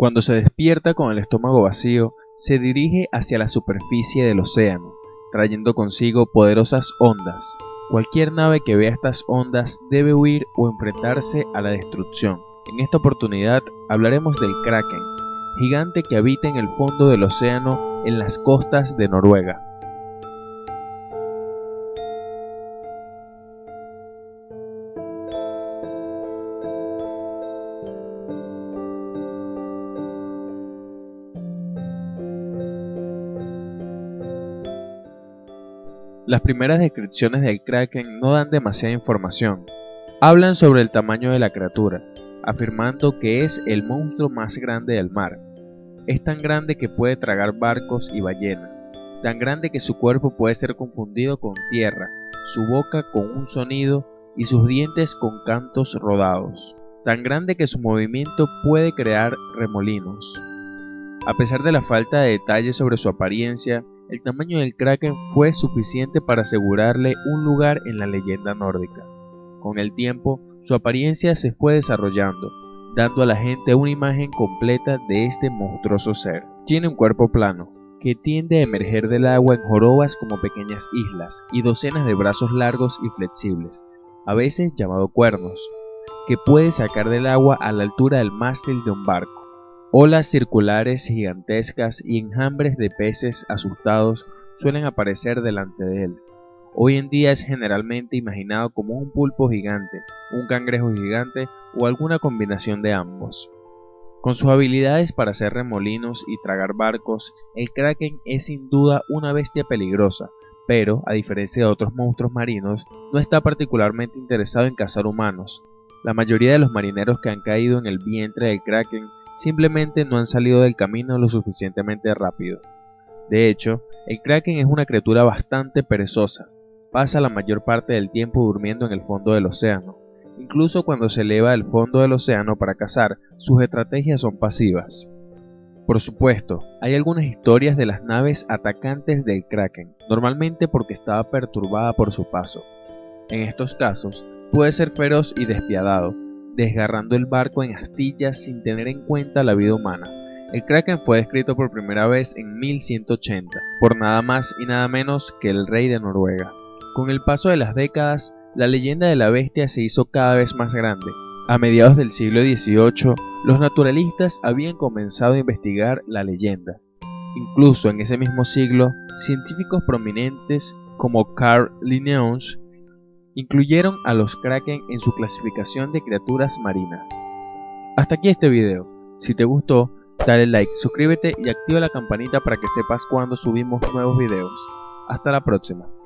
Cuando se despierta con el estómago vacío, se dirige hacia la superficie del océano, trayendo consigo poderosas ondas. Cualquier nave que vea estas ondas debe huir o enfrentarse a la destrucción. En esta oportunidad hablaremos del Kraken, gigante que habita en el fondo del océano en las costas de Noruega. Las primeras descripciones del Kraken no dan demasiada información. Hablan sobre el tamaño de la criatura, afirmando que es el monstruo más grande del mar. Es tan grande que puede tragar barcos y ballenas, tan grande que su cuerpo puede ser confundido con tierra, su boca con un sonido y sus dientes con cantos rodados, tan grande que su movimiento puede crear remolinos. A pesar de la falta de detalles sobre su apariencia, el tamaño del Kraken fue suficiente para asegurarle un lugar en la leyenda nórdica. Con el tiempo, su apariencia se fue desarrollando, dando a la gente una imagen completa de este monstruoso ser. Tiene un cuerpo plano, que tiende a emerger del agua en jorobas como pequeñas islas, y docenas de brazos largos y flexibles, a veces llamados cuernos, que puede sacar del agua a la altura del mástil de un barco. Olas circulares gigantescas y enjambres de peces asustados suelen aparecer delante de él. Hoy en día es generalmente imaginado como un pulpo gigante, un cangrejo gigante o alguna combinación de ambos. Con sus habilidades para hacer remolinos y tragar barcos, el Kraken es sin duda una bestia peligrosa, pero, a diferencia de otros monstruos marinos, no está particularmente interesado en cazar humanos. La mayoría de los marineros que han caído en el vientre del Kraken simplemente no han salido del camino lo suficientemente rápido. De hecho, el Kraken es una criatura bastante perezosa. Pasa la mayor parte del tiempo durmiendo en el fondo del océano. Incluso cuando se eleva del fondo del océano para cazar, sus estrategias son pasivas. Por supuesto, hay algunas historias de las naves atacantes del Kraken, normalmente porque estaba perturbada por su paso. En estos casos, puede ser feroz y despiadado, desgarrando el barco en astillas sin tener en cuenta la vida humana. El Kraken fue descrito por primera vez en 1180, por nada más y nada menos que el rey de Noruega. Con el paso de las décadas, la leyenda de la bestia se hizo cada vez más grande. A mediados del siglo XVIII, los naturalistas habían comenzado a investigar la leyenda. Incluso en ese mismo siglo, científicos prominentes como Carl Linnaeus incluyeron a los Kraken en su clasificación de criaturas marinas. Hasta aquí este video. Si te gustó, dale like, suscríbete y activa la campanita para que sepas cuando subimos nuevos videos. Hasta la próxima.